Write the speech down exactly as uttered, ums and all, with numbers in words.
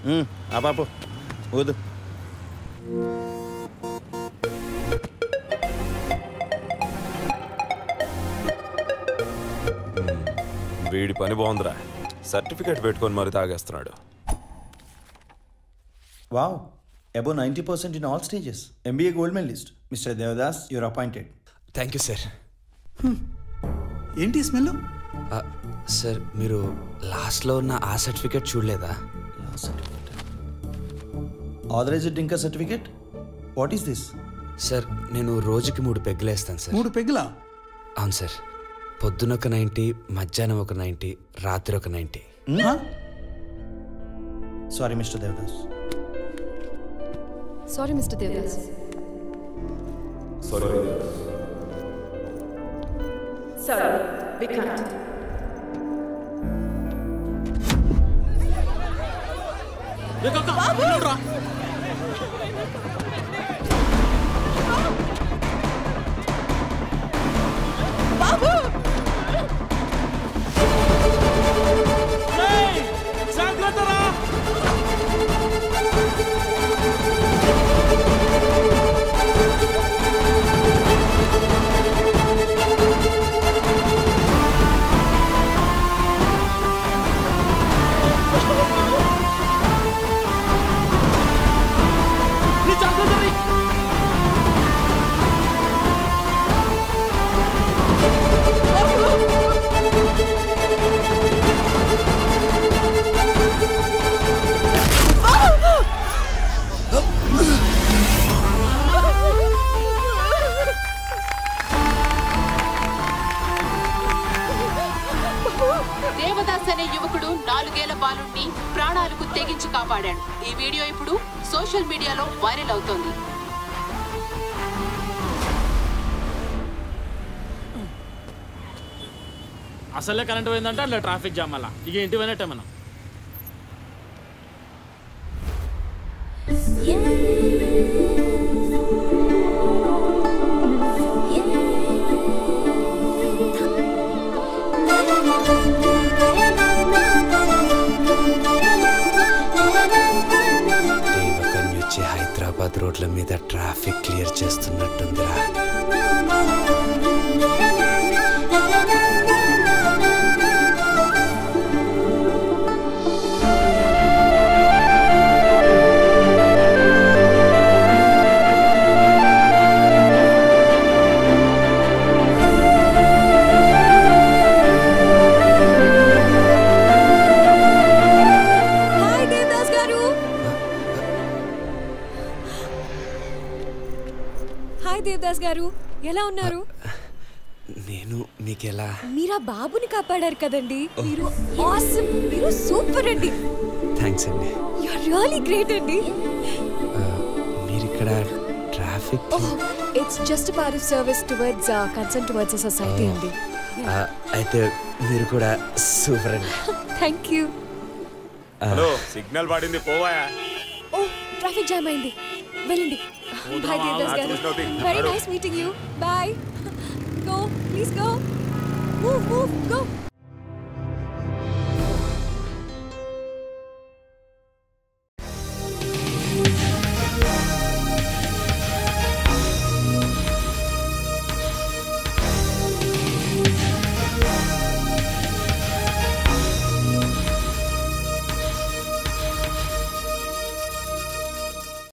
ఆ పాపు వద్దు. వీడి పని బాగుందిరా, సర్టిఫికేట్ పెట్టుకొని మరి తాగేస్తున్నాడు. Wow, above ninety percent in all stages. MBA gold medalist. Mister Devdas, you're appointed. Thank you sir. ఏంటి స్మెల్? సార్ మీరు లాస్ట్లో ఉన్న ఆ సర్టిఫికేట్ చూడలేదా? Authorised drinker certificate. What is this? సార్ నేను రోజుకి మూడు పెగ్గులు వేస్తాను సార్. మూడు పెగ్గులా? అవును సార్. పొద్దున ఒక నైంటీ, మధ్యాహ్నం ఒక నైంటీ, రాత్రి ఒక ninety. Sorry mister Devdas. Sorry mister Devdas. Sorry sorry, we can't. Babu Devdas అనే యువకుడు నాలుగేళ్ల బాలుడిని ప్రాణాలకు తెగించి కాపాడాడు. ఈ వీడియో ఇప్పుడు సోషల్ మీడియాలో వైరల్ అవుతోంది. అసలే కరెంట్ పోయిందంటే అట్లా ట్రాఫిక్ జామ్ అలా ఇక ఇంటి పోయినట్టే మనం. దేవకన్య వచ్చి హైదరాబాద్ రోడ్ల మీద ట్రాఫిక్ క్లియర్ చేస్తున్నట్టుందిరా. హాయ్ దేవదాస్ గారు, ఎలా ఉన్నారు? నేను మీకెలా? మీరు ఆ బాబుని కాపాడారు కదండి. మీరు ఆసమ్, మీరు సూపర్ అండి. థ్యాంక్స్ అండి. యు ఆర్ రియల్లీ గ్రేట్ అండి. మీరు ఇక్కడ traffic? It's just part of service towards concern towards the society అండి. అయితే మీరు కూడా సూపర్ అండి. Thank you. హలో, సిగ్నల్ పడింది, పోవాయా? ఓ, ట్రాఫిక్ జామ్ అయింది, వెళ్ళండి. బాయ్ దేవదాస్ గారు, very nice meeting you. Bye. Go, please go. Move, move, go.